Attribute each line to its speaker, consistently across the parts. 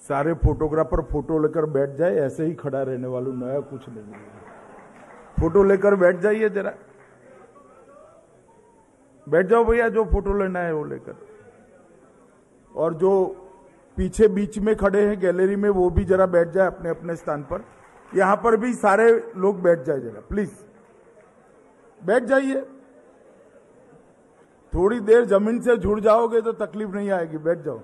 Speaker 1: सारे photographer photo लेकर बैठ जाए, ऐसे ही खड़ा रहने वालों, नया कुछ नहीं है। फोटो लेकर बैठ जाइए, जरा बैठ जाओ भैया, जो फोटो लेना है वो लेकर। और जो पीछे बीच में खड़े हैं गैलरी में, वो भी जरा बैठ जाए अपने अपने स्थान पर। यहां पर भी सारे लोग बैठ जाए, जरा प्लीज बैठ जाइए। थोड़ी देर जमीन से जुड़ जाओगे तो तकलीफ नहीं आएगी, बैठ जाओ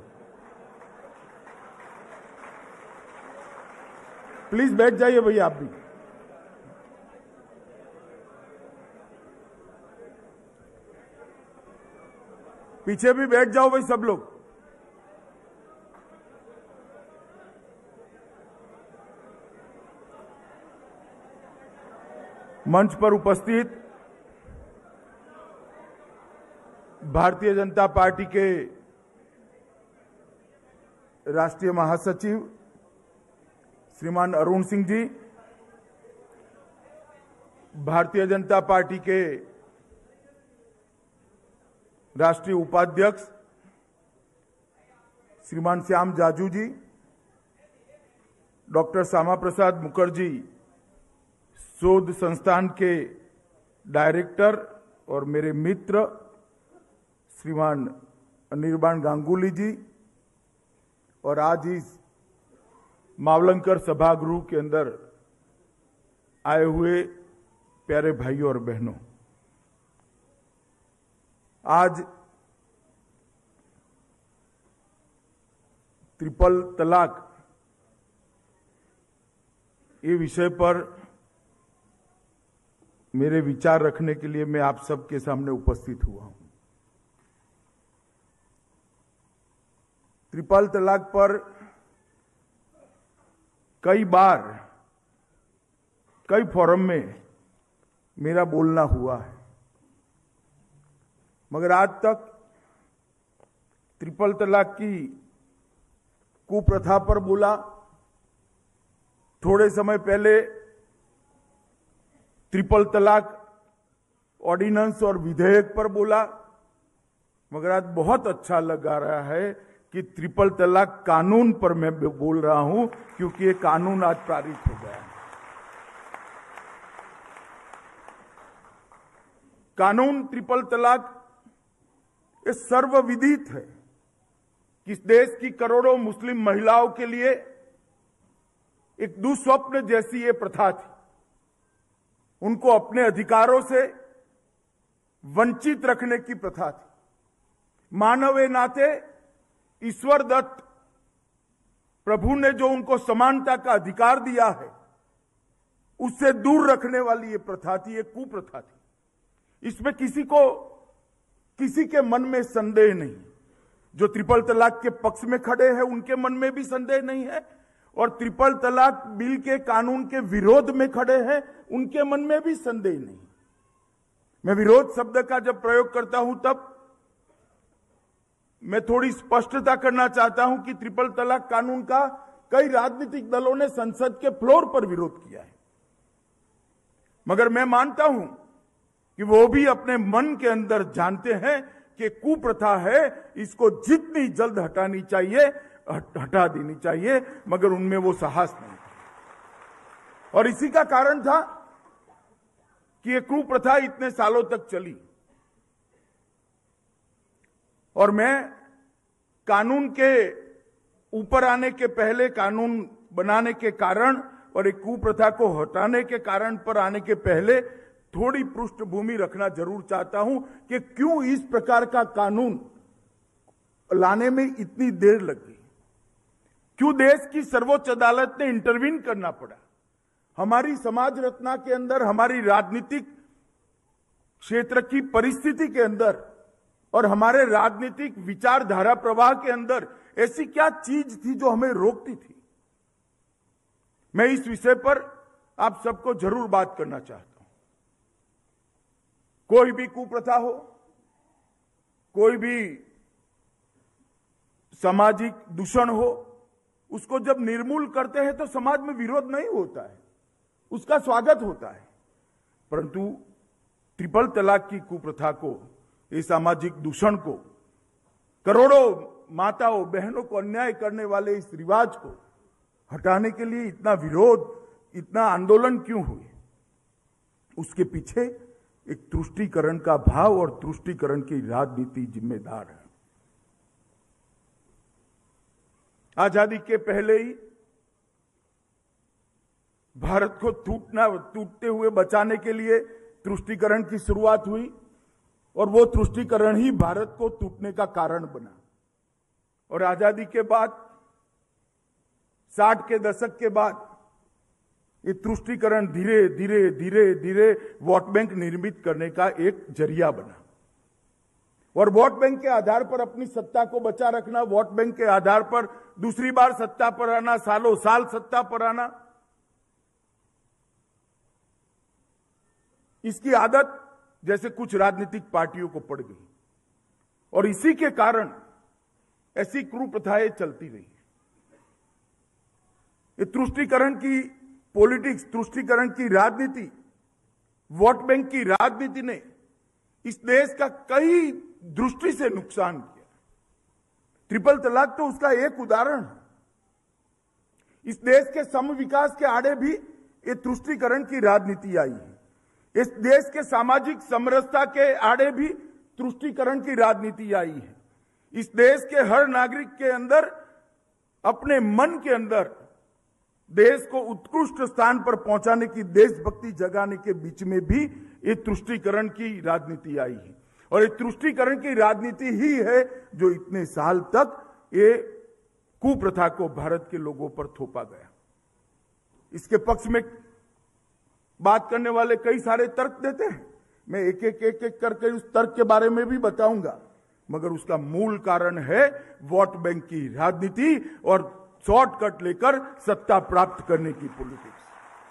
Speaker 1: प्लीज, बैठ जाइए भैया आप भी। पीछे भी बैठ जाओ भाई सब लोग। मंच पर उपस्थित भारतीय जनता पार्टी के राष्ट्रीय महासचिव श्रीमान अरुण सिंह जी, भारतीय जनता पार्टी के राष्ट्रीय उपाध्यक्ष श्रीमान श्याम जाजू जी, डॉक्टर श्यामा प्रसाद मुखर्जी शोध संस्थान के डायरेक्टर और मेरे मित्र श्रीमान अनिर्बाण गांगुली जी, और आज इस मावलंकर सभागृह के अंदर आए हुए प्यारे भाइयों और बहनों, आज ट्रिपल तलाक ये विषय पर मेरे विचार रखने के लिए मैं आप सबके सामने उपस्थित हुआ हूं। ट्रिपल तलाक पर कई बार कई फोरम में मेरा बोलना हुआ है, मगर आज तक ट्रिपल तलाक की कुप्रथा पर बोला, थोड़े समय पहले ट्रिपल तलाक ऑर्डिनेंस और विधेयक पर बोला, मगर आज बहुत अच्छा लगा रहा है कि ट्रिपल तलाक कानून पर मैं बोल रहा हूं, क्योंकि ये कानून आज पारित हो गया है। कानून ट्रिपल तलाक ये सर्वविदित है कि इस देश की करोड़ों मुस्लिम महिलाओं के लिए एक दुस्वप्न जैसी ये प्रथा थी। उनको अपने अधिकारों से वंचित रखने की प्रथा थी। मानव नाते ईश्वर दत्त प्रभु ने जो उनको समानता का अधिकार दिया है, उससे दूर रखने वाली ये प्रथा थी, ये कुप्रथा थी। इसमें किसी के मन में संदेह नहीं। जो ट्रिपल तलाक के पक्ष में खड़े हैं उनके मन में भी संदेह नहीं है, और ट्रिपल तलाक बिल के कानून के विरोध में खड़े हैं उनके मन में भी संदेह नहीं। मैं विरोध शब्द का जब प्रयोग करता हूं तब मैं थोड़ी स्पष्टता करना चाहता हूं कि ट्रिपल तलाक कानून का कई राजनीतिक दलों ने संसद के फ्लोर पर विरोध किया है, मगर मैं मानता हूं कि वो भी अपने मन के अंदर जानते हैं कि कुप्रथा है, इसको जितनी जल्द हटानी चाहिए हटा देनी चाहिए, मगर उनमें वो साहस नहीं। और इसी का कारण था कि ये कुप्रथा इतने सालों तक चली। और मैं कानून के ऊपर आने के पहले, कानून बनाने के कारण और एक कुप्रथा को हटाने के कारण पर आने के पहले थोड़ी पृष्ठभूमि रखना जरूर चाहता हूं कि क्यों इस प्रकार का कानून लाने में इतनी देर लगी, क्यों देश की सर्वोच्च अदालत ने इंटरवीन करना पड़ा। हमारी समाज रचना के अंदर, हमारी राजनीतिक क्षेत्र की परिस्थिति के अंदर और हमारे राजनीतिक विचारधारा प्रवाह के अंदर ऐसी क्या चीज थी जो हमें रोकती थी। मैं इस विषय पर आप सबको जरूर बात करना चाहता हूं। कोई भी कुप्रथा हो, कोई भी सामाजिक दूषण हो, उसको जब निर्मूल करते हैं तो समाज में विरोध नहीं होता है, उसका स्वागत होता है। परंतु ट्रिपल तलाक की कुप्रथा को, इस सामाजिक दूषण को करोड़ों माताओं बहनों को अन्याय करने वाले इस रिवाज को हटाने के लिए इतना विरोध, इतना आंदोलन क्यों हुए? उसके पीछे एक तुष्टीकरण का भाव और तुष्टीकरण की राजनीति जिम्मेदार है। आजादी के पहले ही भारत को टूटते हुए बचाने के लिए तुष्टीकरण की शुरुआत हुई और वो तुष्टीकरण ही भारत को टूटने का कारण बना। और आजादी के बाद 60 के दशक के बाद ये तुष्टीकरण धीरे धीरे धीरे धीरे वोट बैंक निर्मित करने का एक जरिया बना। और वोट बैंक के आधार पर अपनी सत्ता को बचा रखना, वोट बैंक के आधार पर दूसरी बार सत्ता पर आना, सालों साल सत्ता पर आना, इसकी आदत जैसे कुछ राजनीतिक पार्टियों को पड़ गई। और इसी के कारण ऐसी कुप्रथाएं चलती रही। ये तुष्टीकरण की पॉलिटिक्स, तुष्टीकरण की राजनीति, वोट बैंक की राजनीति ने इस देश का कई दृष्टि से नुकसान किया। ट्रिपल तलाक तो उसका एक उदाहरण है। इस देश के सम विकास के आड़े भी ये तुष्टीकरण की राजनीति आई है। इस देश के सामाजिक समरसता के आड़े भी तुष्टीकरण की राजनीति आई है। इस देश के हर नागरिक के अंदर, अपने मन के अंदर देश को उत्कृष्ट स्थान पर पहुंचाने की, देशभक्ति जगाने के बीच में भी ये तुष्टीकरण की राजनीति आई है। और ये तुष्टीकरण की राजनीति ही है जो इतने साल तक ये कुप्रथा को भारत के लोगों पर थोपा गया। इसके पक्ष में बात करने वाले कई सारे तर्क देते हैं। मैं एक एक करके उस तर्क के बारे में भी बताऊंगा, मगर उसका मूल कारण है वोट बैंक की राजनीति और शॉर्टकट लेकर सत्ता प्राप्त करने की पॉलिटिक्स।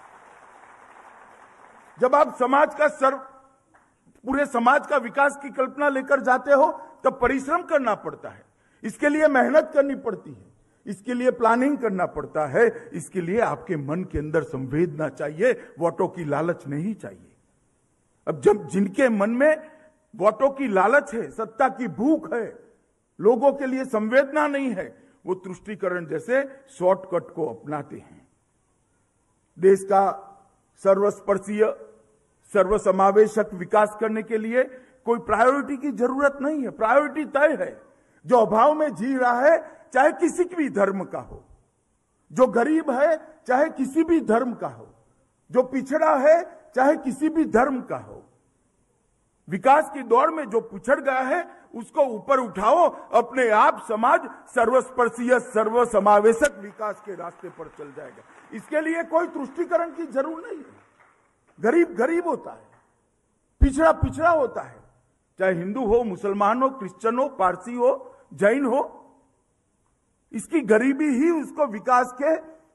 Speaker 1: जब आप समाज का पूरे समाज का विकास की कल्पना लेकर जाते हो तब परिश्रम करना पड़ता है, इसके लिए मेहनत करनी पड़ती है, इसके लिए प्लानिंग करना पड़ता है, इसके लिए आपके मन के अंदर संवेदना चाहिए, वोटों की लालच नहीं चाहिए। अब जब जिनके मन में वोटों की लालच है, सत्ता की भूख है, लोगों के लिए संवेदना नहीं है, वो तुष्टीकरण जैसे शॉर्टकट को अपनाते हैं। देश का सर्वस्पर्शीय, सर्वसमावेशक विकास करने के लिए कोई प्रायोरिटी की जरूरत नहीं है। प्रायोरिटी तय है। जो अभाव में जी रहा है, चाहे किसी भी धर्म का हो, जो गरीब है चाहे किसी भी धर्म का हो, जो पिछड़ा है चाहे किसी भी धर्म का हो, विकास की दौड़ में जो पिछड़ गया है उसको ऊपर उठाओ, अपने आप समाज सर्वस्पर्शीय, सर्वसमावेशक विकास के रास्ते पर चल जाएगा। इसके लिए कोई तुष्टीकरण की जरूरत नहीं है। गरीब गरीब होता है, पिछड़ा पिछड़ा होता है, चाहे हिंदू हो, मुसलमान हो, क्रिश्चियन हो, पारसी हो, जैन हो। इसकी गरीबी ही उसको विकास के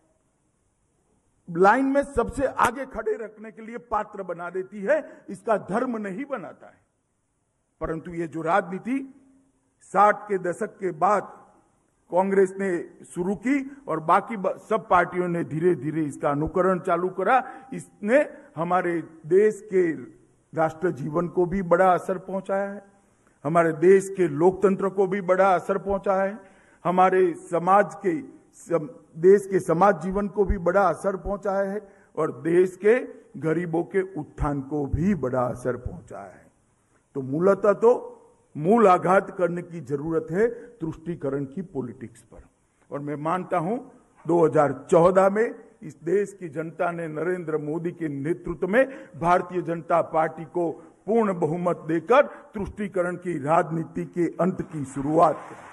Speaker 1: लाइन में सबसे आगे खड़े रखने के लिए पात्र बना देती है, इसका धर्म नहीं बनाता है। परंतु ये जो राजनीति 60 के दशक के बाद कांग्रेस ने शुरू की और बाकी सब पार्टियों ने धीरे धीरे इसका अनुकरण चालू करा, इसने हमारे देश के राष्ट्र जीवन को भी बड़ा असर पहुंचाया है, हमारे देश के लोकतंत्र को भी बड़ा असर पहुंचाया है, हमारे समाज के देश के समाज जीवन को भी बड़ा असर पहुंचाया है और देश के गरीबों के उत्थान को भी बड़ा असर पहुंचाया है। तो मूलतः तो मूल आघात करने की जरूरत है तुष्टीकरण की पॉलिटिक्स पर। और मैं मानता हूं 2014 में इस देश की जनता ने नरेंद्र मोदी के नेतृत्व में भारतीय जनता पार्टी को पूर्ण बहुमत देकर तुष्टीकरण की राजनीति के अंत की शुरुआत की।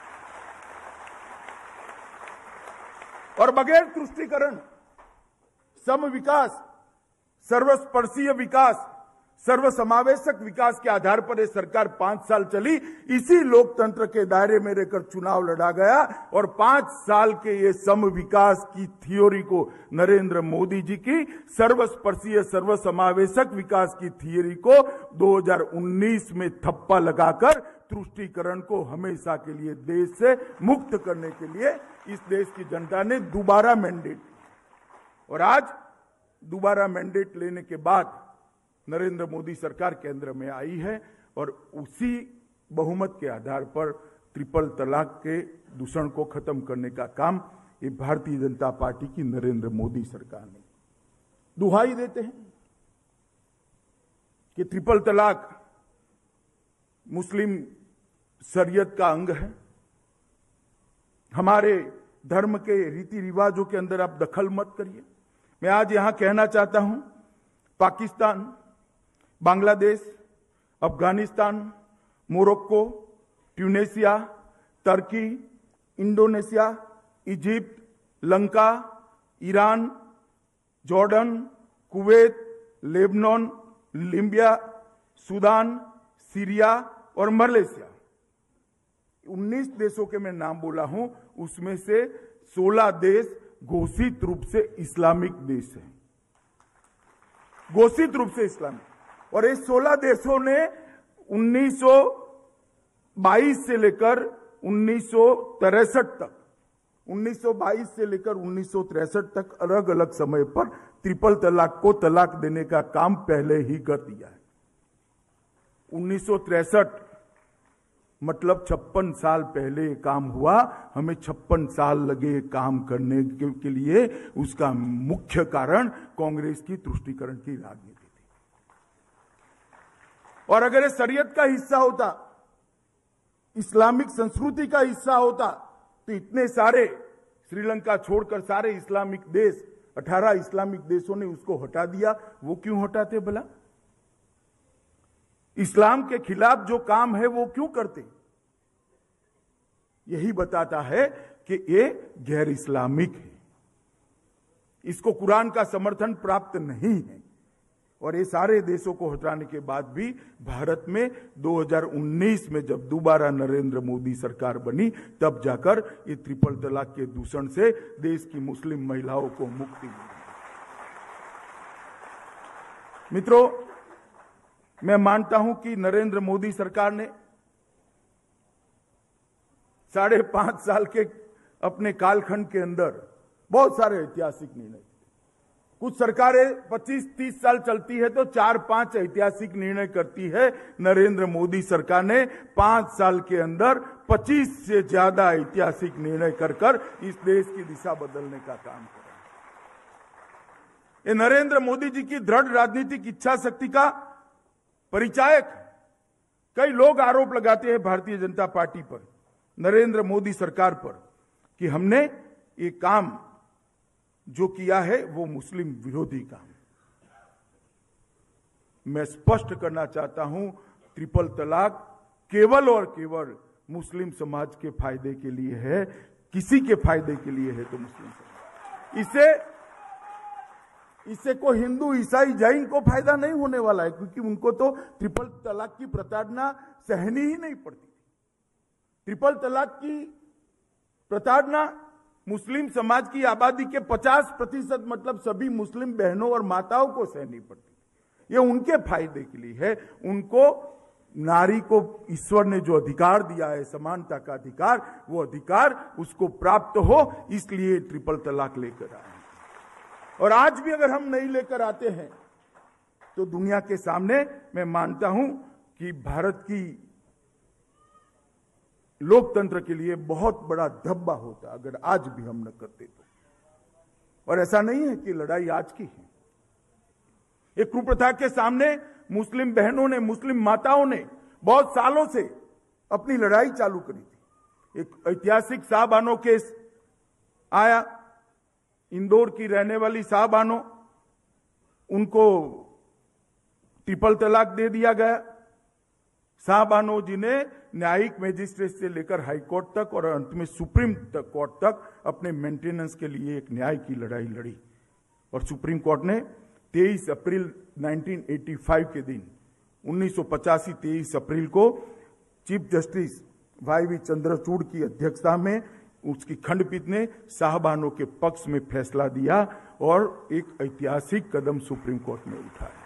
Speaker 1: और बगैर तुष्टीकरण, सम विकास, सर्वस्पर्शीय विकास, सर्वसमावेशक विकास के आधार पर यह सरकार 5 साल चली। इसी लोकतंत्र के दायरे में रहकर चुनाव लड़ा गया और 5 साल के ये सम विकास की थ्योरी को, नरेंद्र मोदी जी की सर्वस्पर्शीय, सर्वसमावेशक विकास की थ्योरी को 2019 में थप्पा लगाकर तुष्टीकरण को हमेशा के लिए देश से मुक्त करने के लिए इस देश की जनता ने दोबारा मैंडेट, और आज दोबारा मैंडेट लेने के बाद नरेंद्र मोदी सरकार केंद्र में आई है और उसी बहुमत के आधार पर ट्रिपल तलाक के दूषण को खत्म करने का काम ये भारतीय जनता पार्टी की नरेंद्र मोदी सरकार ने दुहाई देते हैं कि ट्रिपल तलाक मुस्लिम शरीयत का अंग है। हमारे धर्म के रीति रिवाजों के अंदर आप दखल मत करिए। मैं आज यहां कहना चाहता हूं, पाकिस्तान, बांग्लादेश, अफगानिस्तान, मोरक्को, ट्यूनेशिया, तुर्की, Indonesia, Egypt, Lanka, Iran, Jordan, Kuwait, Lebanon, Libya, Sudan, Syria और मलेशिया, 19 देशों के मैं नाम बोला हूं, उसमें से 16 देश घोषित रूप से इस्लामिक देश हैं, घोषित रूप से इस्लामिक। और ये 16 देशों ने 1922 से लेकर 1963 तक, 1922 से लेकर 1963 तक अलग अलग समय पर ट्रिपल तलाक को तलाक देने का काम पहले ही कर दिया है। 1963 मतलब 56 साल पहले ये काम हुआ। हमें 56 साल लगे काम करने के लिए। उसका मुख्य कारण कांग्रेस की तुष्टीकरण की राजनीति थी। और अगर ये शरीयत का हिस्सा होता, इस्लामिक संस्कृति का हिस्सा होता, तो इतने सारे, श्रीलंका छोड़कर सारे इस्लामिक देश, 18 इस्लामिक देशों ने उसको हटा दिया। वो क्यों हटाते भला? इस्लाम के खिलाफ जो काम है वो क्यों करते? यही बताता है कि ये गैर इस्लामिक है, इसको कुरान का समर्थन प्राप्त नहीं है। और ये सारे देशों को हटाने के बाद भी भारत में 2019 में जब दोबारा नरेंद्र मोदी सरकार बनी, तब जाकर ये ट्रिपल तलाक के दूषण से देश की मुस्लिम महिलाओं को मुक्ति मिली। मित्रों, मैं मानता हूं कि नरेंद्र मोदी सरकार ने 5.5 साल के अपने कालखंड के अंदर बहुत सारे ऐतिहासिक निर्णय। कुछ सरकारें 25-30 साल चलती है तो 4-5 ऐतिहासिक निर्णय करती है। नरेंद्र मोदी सरकार ने 5 साल के अंदर 25 से ज्यादा ऐतिहासिक निर्णय कर इस देश की दिशा बदलने का काम करा। ये नरेंद्र मोदी जी की दृढ़ राजनीतिक इच्छा शक्ति का परिचायक। कई लोग आरोप लगाते हैं भारतीय जनता पार्टी पर, नरेंद्र मोदी सरकार पर, कि हमने ये काम जो किया है वो मुस्लिम विरोधी काम। मैं स्पष्ट करना चाहता हूं, ट्रिपल तलाक केवल और केवल मुस्लिम समाज के फायदे के लिए है। किसी के फायदे के लिए है तो मुस्लिम समाज। इससे कोई हिंदू, ईसाई, जैन को फायदा नहीं होने वाला है, क्योंकि उनको तो ट्रिपल तलाक की प्रताड़ना सहनी ही नहीं पड़ती। ट्रिपल तलाक की प्रताड़ना मुस्लिम समाज की आबादी के 50% मतलब सभी मुस्लिम बहनों और माताओं को सहनी पड़ती। ये उनके फायदे के लिए है। उनको, नारी को ईश्वर ने जो अधिकार दिया है, समानता का अधिकार, वो अधिकार उसको प्राप्त हो, इसलिए ट्रिपल तलाक लेकर आए। और आज भी अगर हम नहीं लेकर आते हैं तो दुनिया के सामने मैं मानता हूं कि भारत की लोकतंत्र के लिए बहुत बड़ा धब्बा होता अगर आज भी हम न करते तो। और ऐसा नहीं है कि लड़ाई आज की है। एक कुप्रथा के सामने मुस्लिम बहनों ने, मुस्लिम माताओं ने बहुत सालों से अपनी लड़ाई चालू करी थी। एक ऐतिहासिक शाहबानो केस आया, इंदौर की रहने वाली शाहबानो, उनको ट्रिपल तलाक दे दिया गया। शाहबानो जी ने न्यायिक मजिस्ट्रेट से लेकर हाई कोर्ट तक और अंत में सुप्रीम कोर्ट तक अपने मेंटेनेंस के लिए एक न्याय की लड़ाई लड़ी। और सुप्रीम कोर्ट ने 23 अप्रैल 1985 के दिन, 1985 23 अप्रैल को चीफ जस्टिस वाई चंद्रचूड़ की अध्यक्षता में उसकी खंडपीठ ने शाहबानो के पक्ष में फैसला दिया और एक ऐतिहासिक कदम सुप्रीम कोर्ट ने उठाया।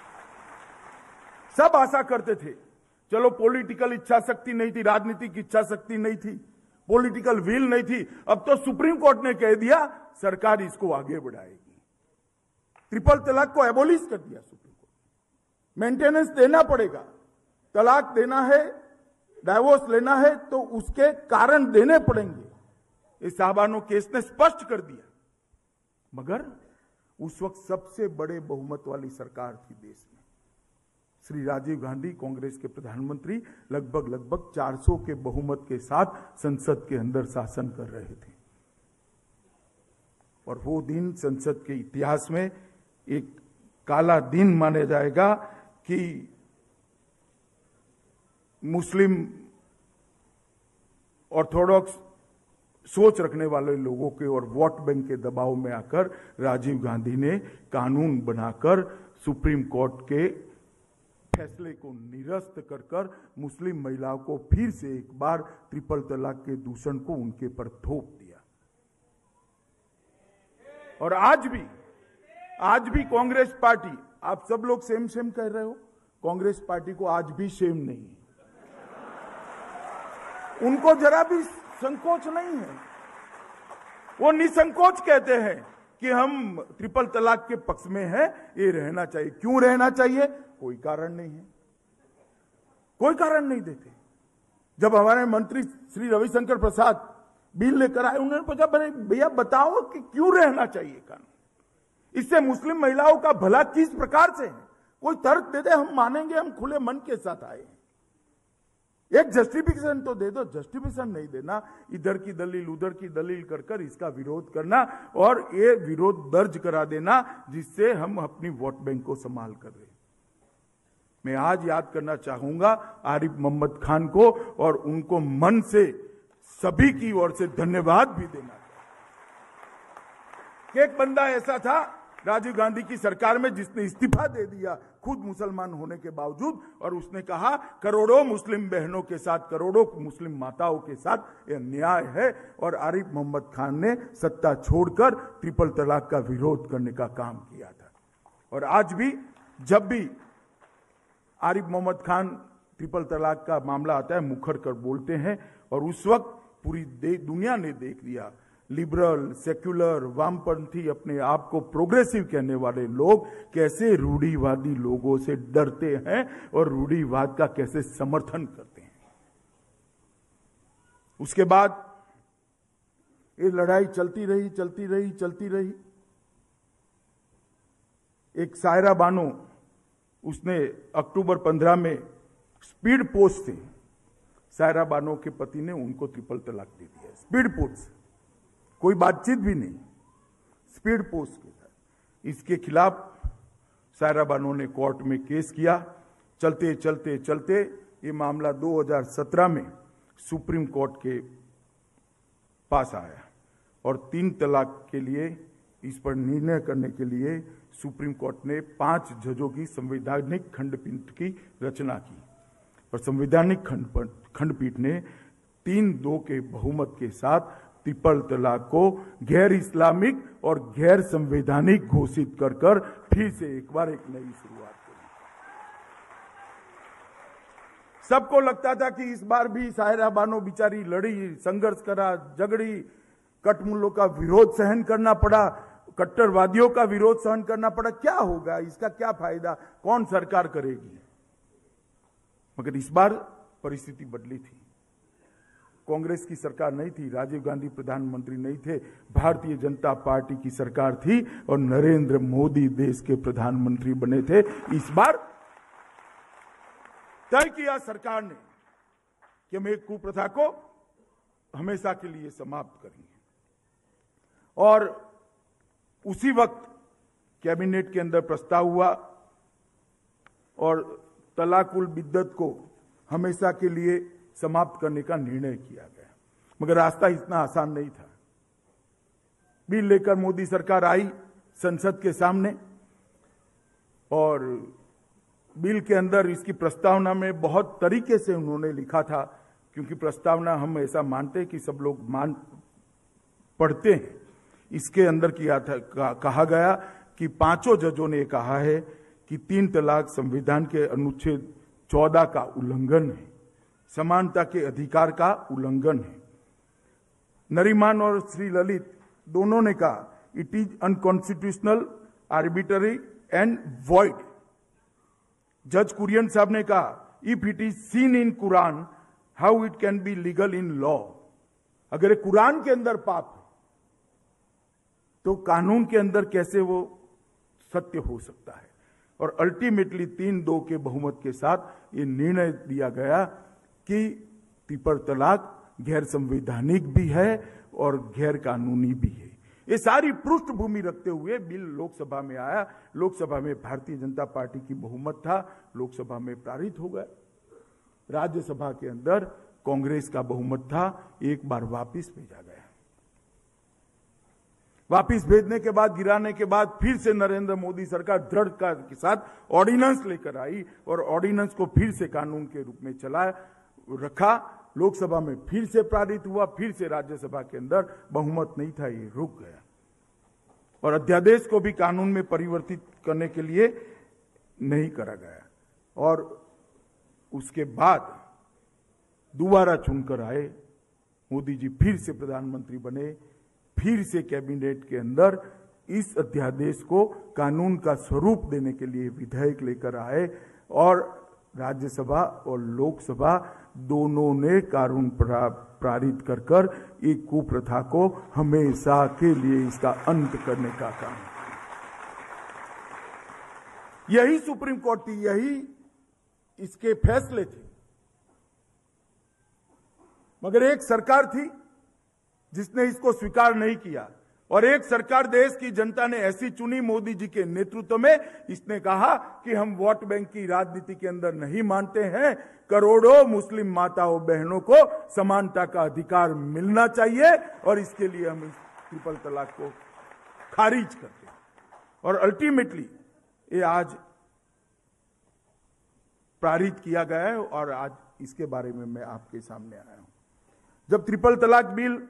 Speaker 1: सब आशा करते थे, चलो पॉलिटिकल इच्छा शक्ति नहीं थी, राजनीतिक इच्छा शक्ति नहीं थी, पॉलिटिकल विल नहीं थी, अब तो सुप्रीम कोर्ट ने कह दिया सरकार इसको आगे बढ़ाएगी। ट्रिपल तलाक को एबोलिश कर दिया सुप्रीम कोर्ट। मेंटेनेंस देना पड़ेगा, तलाक देना है डाइवोर्स लेना है तो उसके कारण देने पड़ेंगे। इस शाहबानो केस ने स्पष्ट कर दिया। मगर उस वक्त सबसे बड़े बहुमत वाली सरकार थी देश में। श्री राजीव गांधी कांग्रेस के प्रधानमंत्री लगभग 400 के बहुमत के साथ संसद के अंदर शासन कर रहे थे। और वो दिन संसद के इतिहास में एक काला दिन माना जाएगा कि मुस्लिम ऑर्थोडॉक्स सोच रखने वाले लोगों के और वोट बैंक के दबाव में आकर राजीव गांधी ने कानून बनाकर सुप्रीम कोर्ट के फैसले को निरस्त कर मुस्लिम महिलाओं को फिर से एक बार ट्रिपल तलाक के दूषण को उनके पर थोप दिया। और आज भी कांग्रेस पार्टी, आप सब लोग सेम कह रहे हो, कांग्रेस पार्टी को आज भी शेम नहीं है, उनको जरा भी संकोच नहीं है। वो निसंकोच कहते हैं कि हम ट्रिपल तलाक के पक्ष में हैं, ये रहना चाहिए। क्यों रहना चाहिए? कोई कारण नहीं है, कोई कारण नहीं देते। जब हमारे मंत्री श्री रविशंकर प्रसाद बिल लेकर आए, उन्होंने पूछा भैया बताओ कि क्यों रहना चाहिए कानून, इससे मुस्लिम महिलाओं का भला किस प्रकार से है, कोई तर्क दे दे, हम मानेंगे, हम खुले मन के साथ आए। एक जस्टिफिकेशन तो दे दो। जस्टिफिकेशन नहीं देना, इधर की दलील उधर की दलील कर इसका विरोध करना और ये विरोध दर्ज करा देना, जिससे हम अपनी वोट बैंक को संभाल कर रहे। मैं आज याद करना चाहूंगा आरिफ मोहम्मद खान को, और उनको मन से सभी की ओर से धन्यवाद भी देना। एक बंदा ऐसा था राजीव गांधी की सरकार में जिसने इस्तीफा दे दिया खुद मुसलमान होने के बावजूद, और उसने कहा करोड़ों मुस्लिम बहनों के साथ, करोड़ों मुस्लिम माताओं के साथ यह न्याय है। और आरिफ मोहम्मद खान ने सत्ता छोड़कर ट्रिपल तलाक का विरोध करने का काम किया था। और आज भी जब भी आरिफ मोहम्मद खान ट्रिपल तलाक का मामला आता है, मुखर कर बोलते हैं। और उस वक्त पूरी दुनिया ने देख लिया, लिबरल, सेक्युलर, वामपंथी, अपने आप को प्रोग्रेसिव कहने वाले लोग कैसे रूढ़िवादी लोगों से डरते हैं और रूढ़िवाद का कैसे समर्थन करते हैं। उसके बाद ये लड़ाई चलती रही। एक सायरा बानो, उसने अक्टूबर 15 में स्पीड पोस्ट से सायरा बानो के पति ने उनको ट्रिपल तलाक दे दिया। स्पीड पोस्ट, कोई बातचीत भी नहीं, स्पीड पोस्ट के साथ। इसके खिलाफ सायरा बानो ने कोर्ट में केस किया। चलते ये मामला 2017 में सुप्रीम कोर्ट के पास आया और 3 तलाक के लिए इस पर निर्णय करने के लिए सुप्रीम कोर्ट ने 5 जजों की संवैधानिक खंडपीठ की रचना की। और संवैधानिक खंडपीठ ने 3-2 के बहुमत के साथ ट्रिपल तलाक को गैर इस्लामिक और गैर संवैधानिक घोषित कर फिर से एक बार एक नई शुरुआत करी। सबको लगता था कि इस बार भी सायरा बानो बेचारी लड़ी, संघर्ष करा, झगड़ी, कटमुल्लों का विरोध सहन करना पड़ा, कट्टरवादियों का विरोध सहन करना पड़ा। क्या होगा, इसका क्या फायदा, कौन सरकार करेगी? मगर इस बार परिस्थिति बदली थी। कांग्रेस की सरकार नहीं थी, राजीव गांधी प्रधानमंत्री नहीं थे, भारतीय जनता पार्टी की सरकार थी और नरेंद्र मोदी देश के प्रधानमंत्री बने थे। इस बार तय किया सरकार ने कि हम एक कुप्रथा को हमेशा के लिए समाप्त करेंगे। और उसी वक्त कैबिनेट के अंदर प्रस्ताव हुआ और तलाकुल बिद्दत को हमेशा के लिए समाप्त करने का निर्णय किया गया। मगर रास्ता इतना आसान नहीं था। बिल लेकर मोदी सरकार आई संसद के सामने और बिल के अंदर इसकी प्रस्तावना में बहुत तरीके से उन्होंने लिखा था, क्योंकि प्रस्तावना हम ऐसा मानते हैं कि सब लोग पढ़ते हैं। इसके अंदर कहा गया कि 5 जजों ने कहा है कि 3 तलाक संविधान के अनुच्छेद 14 का उल्लंघन है, समानता के अधिकार का उल्लंघन है। नरीमान और श्री ललित दोनों ने कहा it is unconstitutional, arbitrary and void. जज कुरियन साहब ने कहा if it is seen in Quran how it can be legal in law. अगर कुरान के अंदर पाप है तो कानून के अंदर कैसे वो सत्य हो सकता है। और अल्टीमेटली 3-2 के बहुमत के साथ ये निर्णय दिया गया कि ट्रिपल तलाक गैर संवैधानिक भी है और गैर कानूनी भी है। ये सारी पृष्ठभूमि रखते हुए बिल लोकसभा में आया। लोकसभा में भारतीय जनता पार्टी की बहुमत था, लोकसभा में पारित हो गया। राज्यसभा के अंदर कांग्रेस का बहुमत था, एक बार वापस भेजा गया। वापस भेजने के बाद, गिराने के बाद फिर से नरेंद्र मोदी सरकार दृढ़ता के साथ ऑर्डिनेंस लेकर आई और ऑर्डिनेंस को फिर से कानून के रूप में चलाया रखा। लोकसभा में फिर से पारित हुआ, फिर से राज्यसभा के अंदर बहुमत नहीं था, ये रुक गया। और अध्यादेश को भी कानून में परिवर्तित करने के लिए नहीं करा गया। और उसके बाद दोबारा चुनकर आए मोदी जी, फिर से प्रधानमंत्री बने, फिर से कैबिनेट के अंदर इस अध्यादेश को कानून का स्वरूप देने के लिए विधेयक लेकर आए और राज्यसभा और लोकसभा दोनों ने कानून पारित कर एक कुप्रथा को हमेशा के लिए इसका अंत करने का काम। यही सुप्रीम कोर्ट थी, यही इसके फैसले थे। मगर एक सरकार थी जिसने इसको स्वीकार नहीं किया और एक सरकार देश की जनता ने ऐसी चुनी मोदी जी के नेतृत्व में, इसने कहा कि हम वोट बैंक की राजनीति के अंदर नहीं मानते हैं, करोड़ों मुस्लिम माताओं बहनों को समानता का अधिकार मिलना चाहिए और इसके लिए हम इस ट्रिपल तलाक को खारिज करते हैं। और अल्टीमेटली ये आज पारित किया गया है और आज इसके बारे में मैं आपके सामने आया हूं। जब ट्रिपल तलाक बिल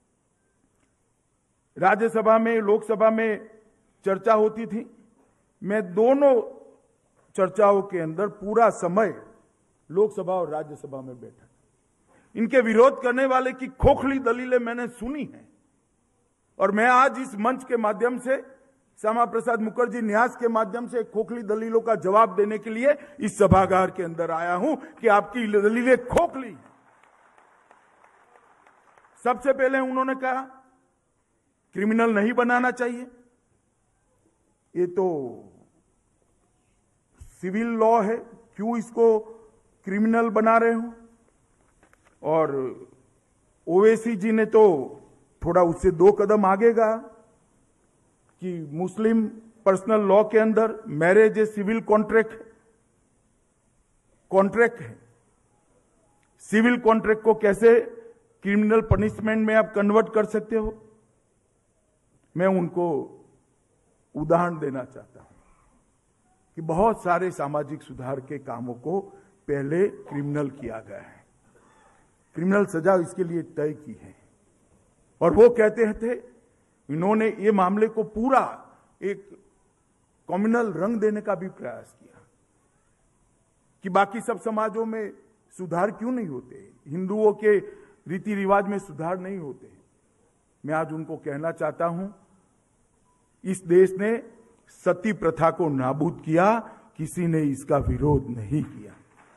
Speaker 1: राज्यसभा में, लोकसभा में चर्चा होती थी, मैं दोनों चर्चाओं के अंदर पूरा समय लोकसभा और राज्यसभा में बैठा। इनके विरोध करने वाले की खोखली दलीलें मैंने सुनी हैं और मैं आज इस मंच के माध्यम से, श्यामा प्रसाद मुखर्जी न्यास के माध्यम से खोखली दलीलों का जवाब देने के लिए इस सभागार के अंदर आया हूं कि आपकी दलीलें खोखली। सबसे पहले उन्होंने कहा क्रिमिनल नहीं बनाना चाहिए, ये तो सिविल लॉ है, क्यों इसको क्रिमिनल बना रहे हो। और ओवैसी जी ने तो थोड़ा उससे 2 कदम आगे गया कि मुस्लिम पर्सनल लॉ के अंदर मैरिज ए सिविल कॉन्ट्रैक्ट है, सिविल कॉन्ट्रैक्ट को कैसे क्रिमिनल पनिशमेंट में आप कन्वर्ट कर सकते हो। मैं उनको उदाहरण देना चाहता हूं कि बहुत सारे सामाजिक सुधार के कामों को पहले क्रिमिनल किया गया है, क्रिमिनल सजा इसके लिए तय की है। और वो कहते थे, इन्होंने ये मामले को पूरा एक कम्युनल रंग देने का भी प्रयास किया कि बाकी सब समाजों में सुधार क्यों नहीं होते, हिंदुओं के रीति रिवाज में सुधार नहीं होते। मैं आज उनको कहना चाहता हूं, इस देश ने सती प्रथा को नाबूद किया, किसी ने इसका विरोध नहीं किया।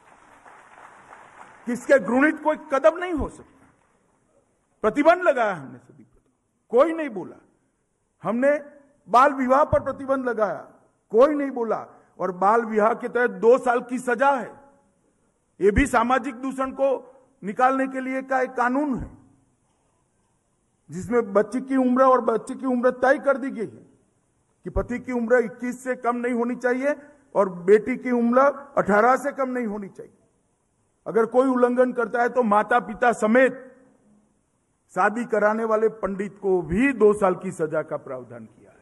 Speaker 1: किसके घृणित कोई कदम नहीं हो सकता। प्रतिबंध लगाया हमने सती प्रथा, कोई नहीं बोला। हमने बाल विवाह पर प्रतिबंध लगाया, कोई नहीं बोला। और बाल विवाह के तहत 2 साल की सजा है। यह भी सामाजिक दूषण को निकालने के लिए का एक कानून है जिसमें बच्ची की उम्र और बच्चे की उम्र तय कर दी गई है कि पति की उम्र 21 से कम नहीं होनी चाहिए और बेटी की उम्र 18 से कम नहीं होनी चाहिए। अगर कोई उल्लंघन करता है तो माता पिता समेत शादी कराने वाले पंडित को भी 2 साल की सजा का प्रावधान किया है।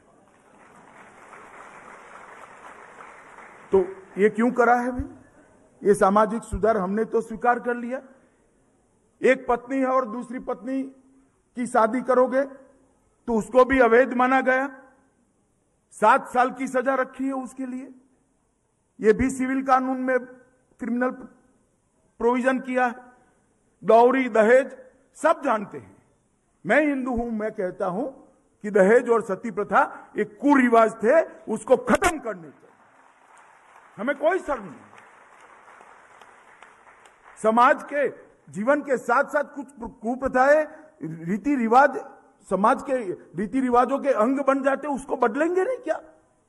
Speaker 1: तो ये क्यों करा है भाई? ये सामाजिक सुधार हमने तो स्वीकार कर लिया। एक पत्नी है और दूसरी पत्नी की शादी करोगे तो उसको भी अवैध माना गया, 7 साल की सजा रखी है उसके लिए। यह भी सिविल कानून में क्रिमिनल प्रोविजन किया है। दौरी, दहेज सब जानते हैं। मैं हिंदू हूं, मैं कहता हूं कि दहेज और सती प्रथा एक कुरिवाज थे, उसको खत्म करने चाहिए। हमें कोई शर्म नहीं। समाज के जीवन के साथ साथ कुछ कुप्रथाएं, रीति रिवाज, समाज के रीति रिवाजों के अंग बन जाते, उसको बदलेंगे नहीं क्या?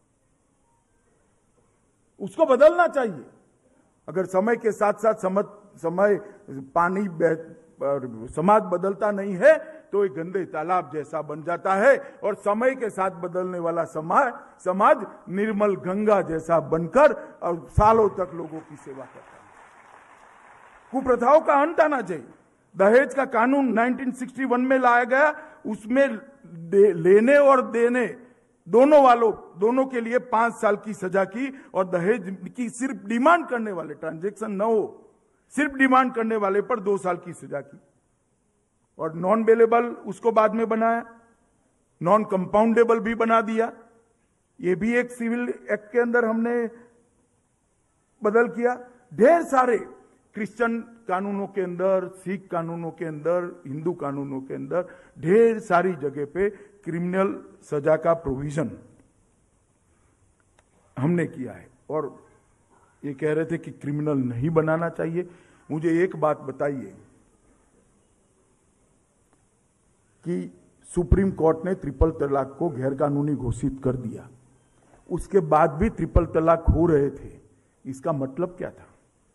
Speaker 1: उसको बदलना चाहिए। अगर समय के साथ साथ समय पानी समाज बदलता नहीं है तो एक गंदे तालाब जैसा बन जाता है, और समय के साथ बदलने वाला समाज निर्मल गंगा जैसा बनकर और सालों तक लोगों की सेवा करता है। कुप्रथाओं का अंत आना चाहिए। दहेज का कानून 1961 में लाया गया, उसमें लेने और देने दोनों के लिए 5 साल की सजा की, और दहेज की सिर्फ डिमांड करने वाले, ट्रांजैक्शन न हो, सिर्फ डिमांड करने वाले पर 2 साल की सजा की। और नॉन बेलेबल उसको बाद में बनाया, नॉन कंपाउंडेबल भी बना दिया। ये भी एक सिविल एक्ट के अंदर हमने बदल किया। ढेर सारे क्रिश्चियन कानूनों के अंदर, सिख कानूनों के अंदर, हिंदू कानूनों के अंदर ढेर सारी जगह पे क्रिमिनल सजा का प्रोविजन हमने किया है। और ये कह रहे थे कि क्रिमिनल नहीं बनाना चाहिए। मुझे एक बात बताइए कि सुप्रीम कोर्ट ने ट्रिपल तलाक को गैर कानूनी घोषित कर दिया, उसके बाद भी ट्रिपल तलाक हो रहे थे, इसका मतलब क्या था?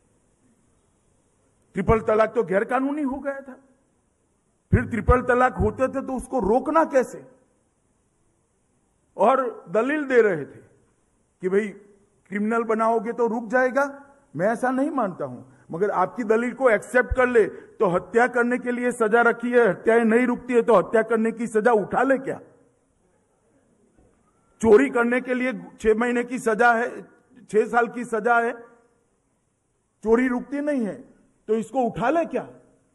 Speaker 1: ट्रिपल तलाक तो गैर कानूनी हो गया था, फिर ट्रिपल तलाक होते थे तो उसको रोकना कैसे? और दलील दे रहे थे कि भाई क्रिमिनल बनाओगे तो रुक जाएगा। मैं ऐसा नहीं मानता हूं, मगर आपकी दलील को एक्सेप्ट कर ले तो हत्या करने के लिए सजा रखी है, हत्याएं नहीं रुकती है तो हत्या करने की सजा उठा ले क्या? चोरी करने के लिए 6 महीने की सजा है, 6 साल की सजा है, चोरी रुकती नहीं है तो इसको उठा ले क्या?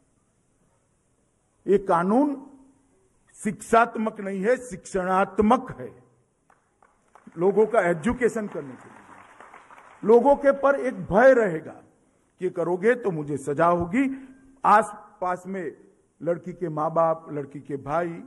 Speaker 1: ये कानून शिक्षात्मक नहीं है, शिक्षणात्मक है, लोगों का एजुकेशन करने के लिए। लोगों के पर एक भय रहेगा कि करोगे तो मुझे सजा होगी। आस पास में लड़की के माँ बाप, लड़की के भाई,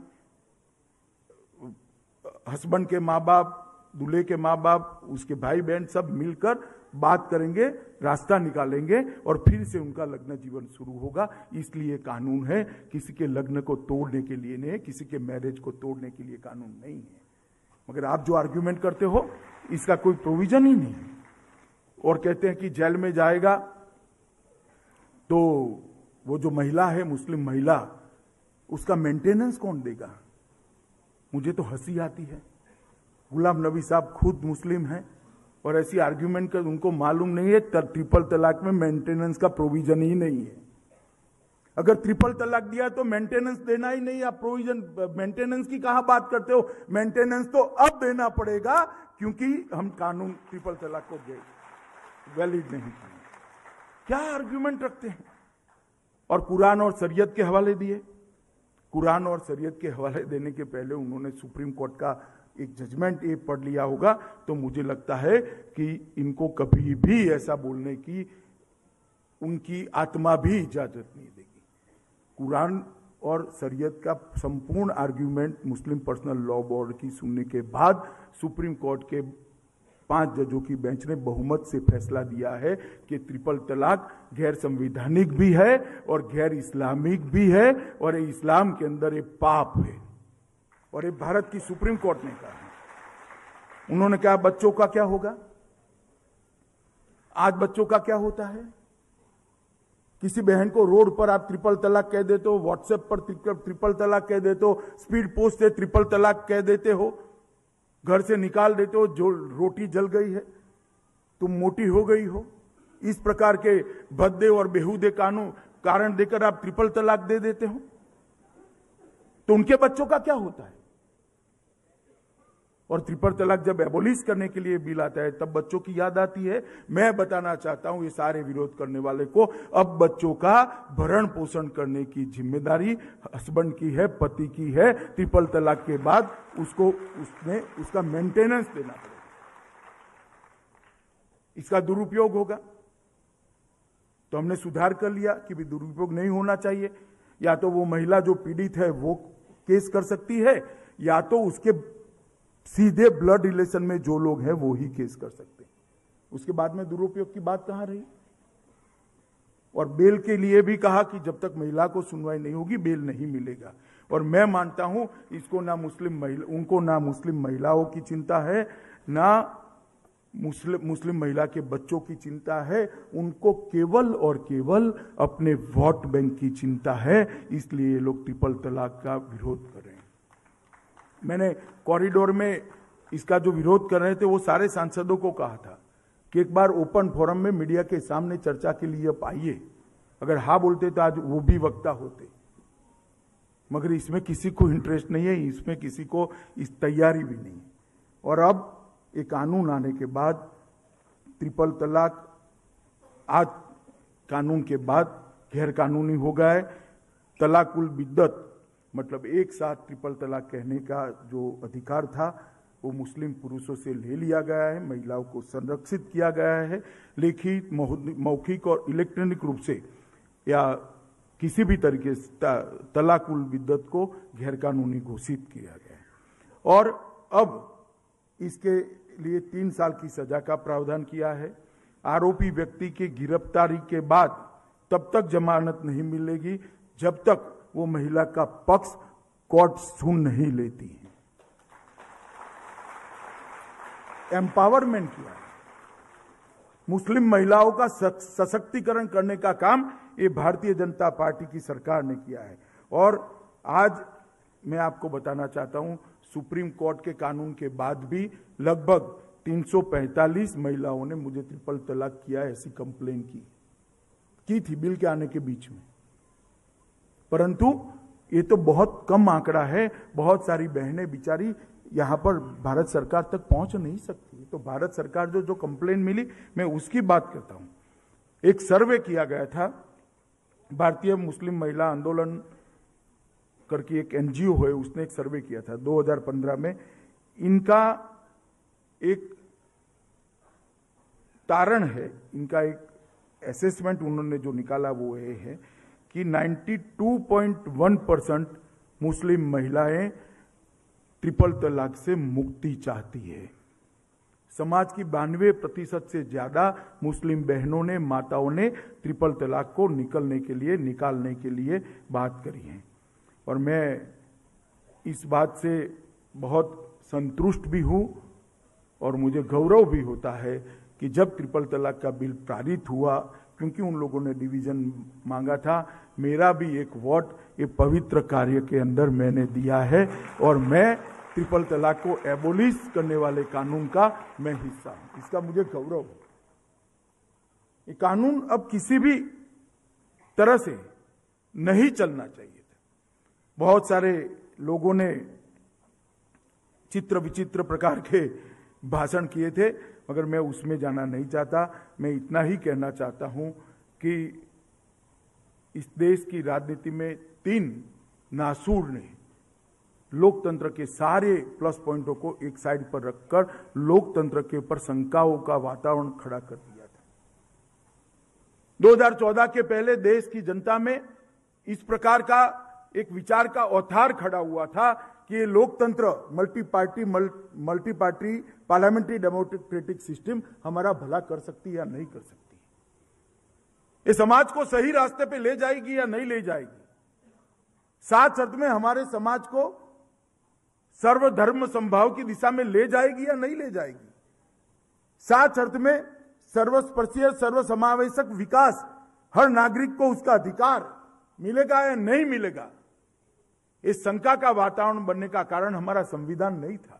Speaker 1: हस्बैंड के माँ बाप, दूल्हे के माँ बाप, उसके भाई बहन सब मिलकर बात करेंगे, रास्ता निकालेंगे और फिर से उनका लग्न जीवन शुरू होगा। इसलिए कानून है, किसी के लग्न को तोड़ने के लिए नहीं है, किसी के मैरिज को तोड़ने के लिए कानून नहीं है। मगर आप जो आर्ग्यूमेंट करते हो इसका कोई प्रोविजन ही नहीं है, और कहते हैं कि जेल में जाएगा तो वो जो महिला है, मुस्लिम महिला, उसका मेंटेनेंस कौन देगा? मुझे तो हंसी आती है। गुलाम नबी साहब खुद मुस्लिम हैं और ऐसी आर्ग्यूमेंट कर, उनको मालूम नहीं है ट्रिपल तलाक में मेंटेनेंस का प्रोविजन ही नहीं है। अगर ट्रिपल तलाक दिया तो मेंटेनेंस देना ही नहीं, आप प्रोविजन मेंटेनेंस की कहां बात करते हो? मेंटेनेंस तो अब देना पड़ेगा क्योंकि हम कानून ट्रिपल तलाक को वैलिड नहीं किए। क्या आर्ग्यूमेंट रखते हैं? और कुरान और शरीयत के हवाले दिए। कुरान और शरीयत के हवाले देने के पहले उन्होंने सुप्रीम कोर्ट का एक जजमेंट ये पढ़ लिया होगा, तो मुझे लगता है कि इनको कभी भी ऐसा बोलने की उनकी आत्मा भी इजाजत नहीं देगी। कुरान और शरीयत का संपूर्ण argument Muslim personal law board की सुनने के बाद सुप्रीम कोर्ट के 5 जजों की बेंच ने बहुमत से फैसला दिया है कि ट्रिपल तलाक गैर संवैधानिक भी है और गैर इस्लामिक भी है, और ये इस्लाम के अंदर एक पाप है। और ये भारत की सुप्रीम कोर्ट ने कहा। उन्होंने कहा बच्चों का क्या होगा? आज बच्चों का क्या होता है? किसी बहन को रोड पर आप ट्रिपल तलाक कह देते हो, व्हाट्सएप पर ट्रिपल तलाक कह देते हो, स्पीड पोस्ट से ट्रिपल तलाक कह देते हो, घर से निकाल देते हो, जो रोटी जल गई है, तुम मोटी हो गई हो, इस प्रकार के भद्दे और बेहुदे कारण देकर आप ट्रिपल तलाक दे देते हो, तो उनके बच्चों का क्या होता है? और ट्रिपल तलाक जब एबोलिश करने के लिए बिल आता है तब बच्चों की याद आती है। मैं बताना चाहता हूं ये सारे विरोध करने वाले को, अब बच्चों का भरण पोषण करने की जिम्मेदारी हस्बैंड की है, पति की है। ट्रिपल तलाक के बाद उसका मेंटेनेंस देना पड़ेगा। इसका दुरुपयोग होगा तो हमने सुधार कर लिया कि भी दुरुपयोग नहीं होना चाहिए। या तो वो महिला जो पीड़ित है वो केस कर सकती है, या तो उसके सीधे ब्लड रिलेशन में जो लोग हैं वो ही केस कर सकते हैं। उसके बाद में दुरुपयोग की बात कहां रही? और बेल के लिए भी कहा कि जब तक महिला को सुनवाई नहीं होगी बेल नहीं मिलेगा। और मैं मानता हूं इसको उनको ना मुस्लिम महिलाओं की चिंता है, ना मुस्लिम महिला के बच्चों की चिंता है, उनको केवल और केवल अपने वोट बैंक की चिंता है। इसलिए ये लोग ट्रिपल तलाक का विरोध कर रहे हैं। मैंने कॉरिडोर में इसका जो विरोध कर रहे थे वो सारे सांसदों को कहा था कि एक बार ओपन फोरम में मीडिया के सामने चर्चा के लिए आप आइए। अगर हाँ बोलते तो आज वो भी वक्ता होते, मगर इसमें किसी को इंटरेस्ट नहीं है, इसमें किसी को इस तैयारी भी नहीं। और अब एक कानून आने के बाद ट्रिपल तलाक आज कानून के बाद गैर कानूनी हो गया है। तलाकुल बिद्दत मतलब एक साथ ट्रिपल तलाक कहने का जो अधिकार था वो मुस्लिम पुरुषों से ले लिया गया है, महिलाओं को संरक्षित किया गया है। लिखित, मौखिक और इलेक्ट्रॉनिक रूप से या किसी भी तरीके से तलाकुल बिद्दत को गैर कानूनी घोषित किया गया है। और अब इसके लिए 3 साल की सजा का प्रावधान किया है। आरोपी व्यक्ति की गिरफ्तारी के बाद तब तक जमानत नहीं मिलेगी जब तक वो महिला का पक्ष कोर्ट सुन नहीं लेती है। एम्पावरमेंट किया है, मुस्लिम महिलाओं का सशक्तिकरण करने का काम ये भारतीय जनता पार्टी की सरकार ने किया है। और आज मैं आपको बताना चाहता हूं, सुप्रीम कोर्ट के कानून के बाद भी लगभग 345 महिलाओं ने मुझे ट्रिपल तलाक किया ऐसी कंप्लेन की थी बिल के आने के बीच में। परंतु ये तो बहुत कम आंकड़ा है। बहुत सारी बहनें बिचारी यहां पर भारत सरकार तक पहुंच नहीं सकती। तो भारत सरकार जो कंप्लेन मिली मैं उसकी बात करता हूं। एक सर्वे किया गया था, भारतीय मुस्लिम महिला आंदोलन करके एक एनजीओ है, उसने एक सर्वे किया था 2015 में। इनका एक तारण है, इनका एक असेसमेंट उन्होंने जो निकाला वो ये है कि 92.1% मुस्लिम महिलाएं ट्रिपल तलाक से मुक्ति चाहती है। समाज की 92% से ज्यादा मुस्लिम बहनों ने, माताओं ने ट्रिपल तलाक को निकालने के लिए बात करी है। और मैं इस बात से बहुत संतुष्ट भी हूं और मुझे गौरव भी होता है कि जब ट्रिपल तलाक का बिल पारित हुआ, क्योंकि उन लोगों ने डिवीजन मांगा था, मेरा भी एक वोट ये पवित्र कार्य के अंदर मैंने दिया है और मैं ट्रिपल तलाक को एबोलिश करने वाले कानून का मैं हिस्सा हूं। इसका मुझे गौरव है। ये कानून अब किसी भी तरह से नहीं चलना चाहिए था। बहुत सारे लोगों ने चित्र विचित्र प्रकार के भाषण किए थे, मगर मैं उसमें जाना नहीं चाहता। मैं इतना ही कहना चाहता हूं कि इस देश की राजनीति में 3 नासूर ने लोकतंत्र के सारे प्लस पॉइंटों को एक साइड पर रखकर लोकतंत्र के ऊपर शंकाओं का वातावरण खड़ा कर दिया था। 2014 के पहले देश की जनता में इस प्रकार का एक विचार का औथार खड़ा हुआ था कि ये लोकतंत्र multi party parliamentary democratic system हमारा भला कर सकती है या नहीं कर सकती, ये समाज को सही रास्ते पे ले जाएगी या नहीं ले जाएगी, साथ साथ में हमारे समाज को सर्वधर्म समभाव की दिशा में ले जाएगी या नहीं ले जाएगी, साथ अर्थ में सर्वस्पर्शीय सर्वसमावेशक विकास, हर नागरिक को उसका अधिकार मिलेगा या नहीं मिलेगा। इस शंका का वातावरण बनने का कारण हमारा संविधान नहीं था।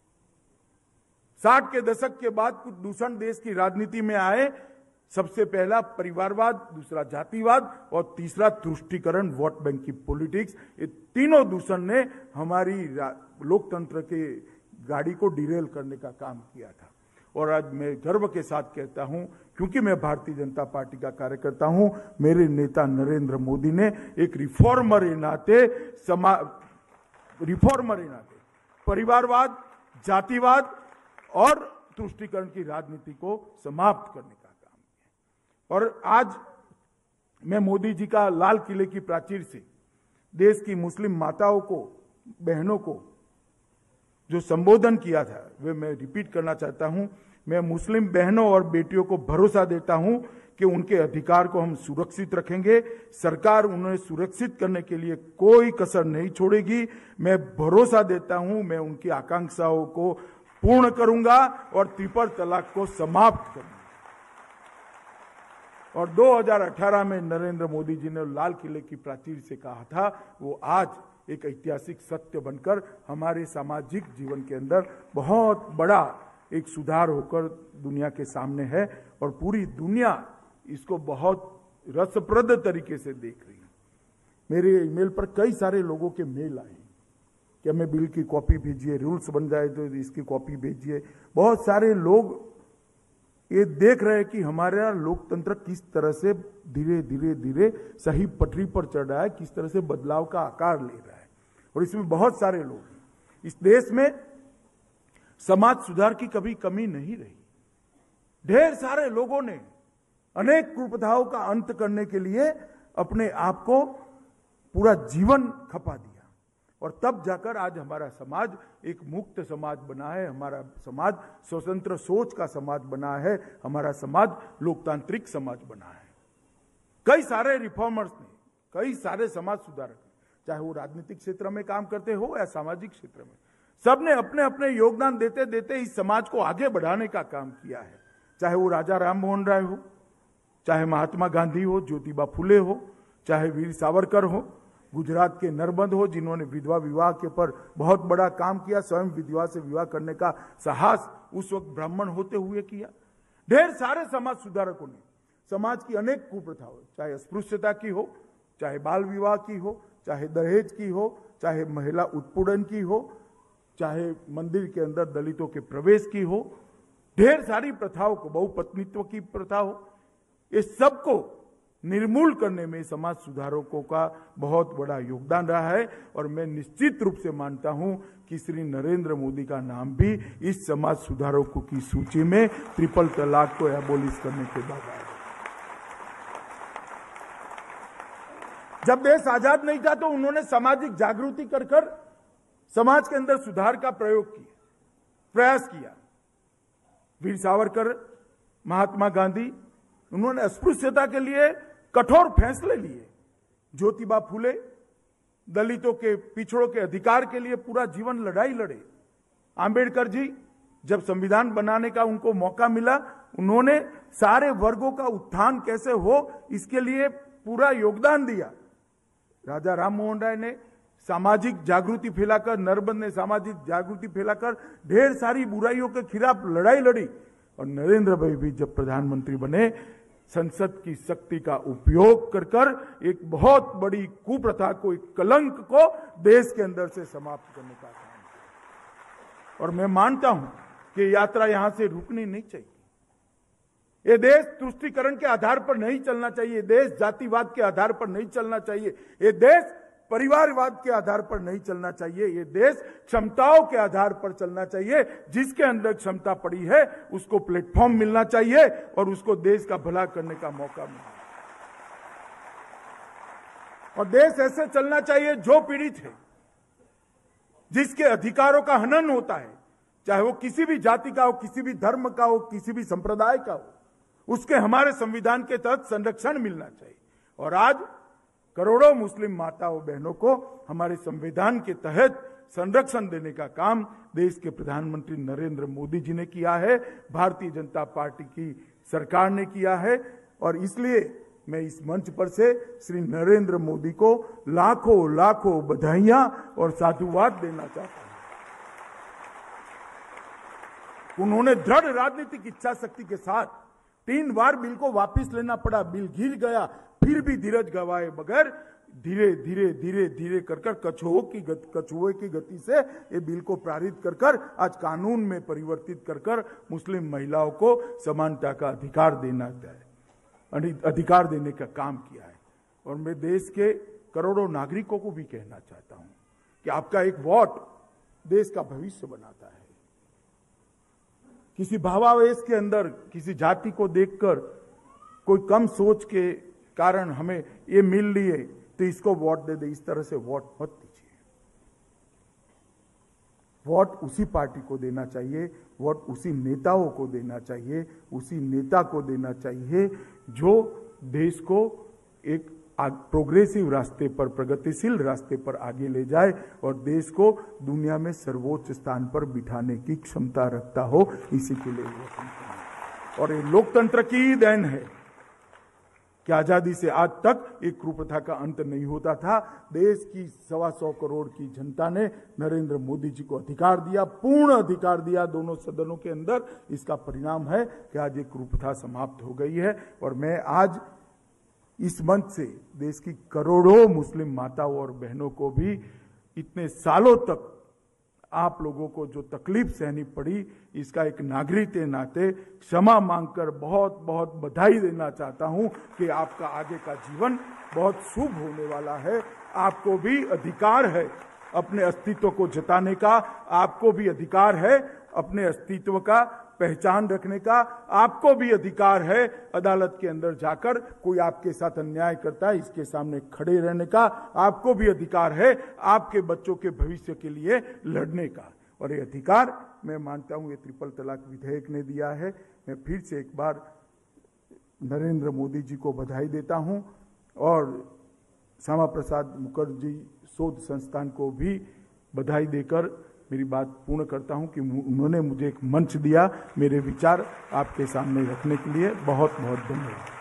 Speaker 1: 60 के दशक के बाद कुछ दूषण देश की राजनीति में आए। सबसे पहला परिवारवाद, दूसरा जातिवाद और तीसरा तुष्टीकरण, वोट बैंक की पॉलिटिक्स। ये तीनों दूषण ने हमारी लोकतंत्र के गाड़ी को डिरेल करने का काम किया था। और आज मैं गर्व के साथ कहता हूं, क्योंकि मैं भारतीय जनता पार्टी का कार्यकर्ता हूं, मेरे नेता नरेंद्र मोदी ने एक रिफॉर्मर के नाते परिवारवाद, जातिवाद और तुष्टीकरण की राजनीति को समाप्त करने का काम किया। और आज मैं मोदी जी का लाल किले की प्राचीर से देश की मुस्लिम माताओं को, बहनों को जो संबोधन किया था वे मैं रिपीट करना चाहता हूं। मैं मुस्लिम बहनों और बेटियों को भरोसा देता हूं कि उनके अधिकार को हम सुरक्षित रखेंगे। सरकार उन्हें सुरक्षित करने के लिए कोई कसर नहीं छोड़ेगी। मैं भरोसा देता हूं, मैं उनकी आकांक्षाओं को पूर्ण करूंगा और ट्रिपल तलाक को समाप्त करूंगा। और 2018 में नरेंद्र मोदी जी ने लाल किले की प्राचीर से कहा था, वो आज एक ऐतिहासिक सत्य बनकर हमारे सामाजिक जीवन के अंदर बहुत बड़ा एक सुधार होकर दुनिया के सामने है और पूरी दुनिया इसको बहुत रसप्रद तरीके से देख रही है। मेरे ईमेल पर कई सारे लोगों के मेल आए कि हमें बिल की कॉपी भेजिए, रूल्स बन जाए तो इसकी कॉपी भेजिए। बहुत सारे लोग ये देख रहे हैं कि हमारा लोकतंत्र किस तरह से धीरे धीरे धीरे सही पटरी पर चढ़ रहा है, किस तरह से बदलाव का आकार ले रहा है। और इसमें बहुत सारे लोग हैं। इस देश में समाज सुधार की कभी कमी नहीं रही। ढेर सारे लोगों ने अनेक कुप्रथाओं का अंत करने के लिए अपने आप को पूरा जीवन खपा दिया और तब जाकर आज हमारा समाज एक मुक्त समाज बना है, हमारा समाज स्वतंत्र सोच का समाज बना है, हमारा समाज लोकतांत्रिक समाज बना है। कई सारे रिफॉर्मर्स ने, कई सारे समाज सुधारक, चाहे वो राजनीतिक क्षेत्र में काम करते हो या सामाजिक क्षेत्र में, सबने अपने अपने योगदान देते देते इस समाज को आगे बढ़ाने का काम किया है। चाहे वो राजा राम मोहन राय हो, चाहे महात्मा गांधी हो, ज्योतिबा फुले हो, चाहे वीर सावरकर हो, गुजरात के नरबंद हो जिन्होंने विधवा विवाह के ऊपर बहुत बड़ा काम किया, स्वयं विधवा से विवाह करने का साहस उस वक्त ब्राह्मण होते हुए किया। ढेर सारे समाज सुधारकों ने समाज की अनेक कुप्रथाओं, चाहे अस्पृश्यता की हो, चाहे बाल विवाह की हो, चाहे दहेज की हो, चाहे महिला उत्पीड़न की हो, चाहे मंदिर के अंदर दलितों के प्रवेश की हो, ढेर सारी प्रथाओं को, बहुपत्नीत्व की प्रथा हो, ये सबको निर्मूल करने में समाज सुधारकों का बहुत बड़ा योगदान रहा है। और मैं निश्चित रूप से मानता हूं कि श्री नरेंद्र मोदी का नाम भी इस समाज सुधारकों की सूची में ट्रिपल तलाक को एबोलिश करने के बाद आया। जब देश आजाद नहीं था तो उन्होंने सामाजिक जागृति कर समाज के अंदर सुधार का प्रयास किया। वीर सावरकर, महात्मा गांधी, उन्होंने अस्पृश्यता के लिए कठोर फैसले लिए। ज्योतिबा फुले दलितों के, पिछड़ों के अधिकार के लिए पूरा जीवन लड़ाई लड़े। आंबेडकर जी जब संविधान बनाने का उनको मौका मिला, उन्होंने सारे वर्गों का उत्थान कैसे हो इसके लिए पूरा योगदान दिया। राजा राम मोहन राय ने सामाजिक जागृति फैलाकर, नरबंद ने सामाजिक जागृति फैलाकर ढेर सारी बुराइयों के खिलाफ लड़ाई लड़ी। और नरेंद्र भाई भी जब प्रधानमंत्री बने, संसद की शक्ति का उपयोग कर एक बहुत बड़ी कुप्रथा को, एक कलंक को देश के अंदर से समाप्त करने का काम किया। और मैं मानता हूं कि यात्रा यहां से रुकनी नहीं चाहिए। ये देश तुष्टीकरण के आधार पर नहीं चलना चाहिए, देश जातिवाद के आधार पर नहीं चलना चाहिए, ये देश परिवारवाद के आधार पर नहीं चलना चाहिए, ये देश क्षमताओं के आधार पर चलना चाहिए। जिसके अंदर क्षमता पड़ी है उसको प्लेटफॉर्म मिलना चाहिए और उसको देश का भला करने का मौका मिलना। और देश ऐसे चलना चाहिए जो पीड़ित है, जिसके अधिकारों का हनन होता है, चाहे वो किसी भी जाति का हो, किसी भी धर्म का हो, किसी भी संप्रदाय का हो, उसके हमारे संविधान के तहत संरक्षण मिलना चाहिए। और आज करोड़ों मुस्लिम माताओं बहनों को हमारे संविधान के तहत संरक्षण देने का काम देश के प्रधानमंत्री नरेंद्र मोदी जी ने किया है, भारतीय जनता पार्टी की सरकार ने किया है। और इसलिए मैं इस मंच पर से श्री नरेंद्र मोदी को लाखों लाखों बधाइयां और साधुवाद देना चाहता हूं। उन्होंने दृढ़ राजनीतिक इच्छा शक्ति के साथ 3 बार बिल को वापस लेना पड़ा, बिल गिर गया, फिर भी धीरज गवाए बगैर धीरे धीरे धीरे धीरे कर कछुए की गति से ये बिल को पारित कर आज कानून में परिवर्तित कर मुस्लिम महिलाओं को समानता का अधिकार देने का काम किया है। और मैं देश के करोड़ों नागरिकों को भी कहना चाहता हूं कि आपका एक वोट देश का भविष्य बनाता है। किसी भावावेश के अंदर किसी जाति को देखकर कोई कम सोच के कारण हमें ये मिल लिए तो इसको वोट दे दे, इस तरह से वोट मत दीजिए। वोट उसी पार्टी को देना चाहिए, वोट उसी नेताओं को देना चाहिए, उसी नेता को देना चाहिए जो देश को एक प्रोग्रेसिव रास्ते पर, प्रगतिशील रास्ते पर आगे ले जाए और देश को दुनिया में सर्वोच्च स्थान पर बिठाने की क्षमता रखता हो। इसी के लिए वो और ये लोकतंत्र की देन है कि आजादी से आज तक एक कुप्रथा का अंत नहीं होता था। देश की 125 करोड़ की जनता ने नरेंद्र मोदी जी को अधिकार दिया, पूर्ण अधिकार दिया दोनों सदनों के अंदर। इसका परिणाम है कि आज एक कुप्रथा समाप्त हो गई है। और मैं आज इस मंच से देश की करोड़ों मुस्लिम माताओं और बहनों को भी इतने सालों तक आप लोगों को जो तकलीफ सहनी पड़ी, इसका एक नागरिक के नाते क्षमा मांगकर बहुत बहुत बधाई देना चाहता हूं कि आपका आगे का जीवन बहुत शुभ होने वाला है। आपको भी अधिकार है अपने अस्तित्व को जताने का, आपको भी अधिकार है अपने अस्तित्व का पहचान रखने का, आपको भी अधिकार है अदालत के अंदर जाकर कोई आपके साथ अन्याय करता है इसके सामने खड़े रहने का, आपको भी अधिकार है आपके बच्चों के भविष्य के लिए लड़ने का। और ये अधिकार मैं मानता हूं ये ट्रिपल तलाक विधेयक ने दिया है। मैं फिर से एक बार नरेंद्र मोदी जी को बधाई देता हूं और श्यामा प्रसाद मुखर्जी शोध संस्थान को भी बधाई देकर मेरी बात पूर्ण करता हूं कि उन्होंने मुझे एक मंच दिया मेरे विचार आपके सामने रखने के लिए। बहुत बहुत धन्यवाद।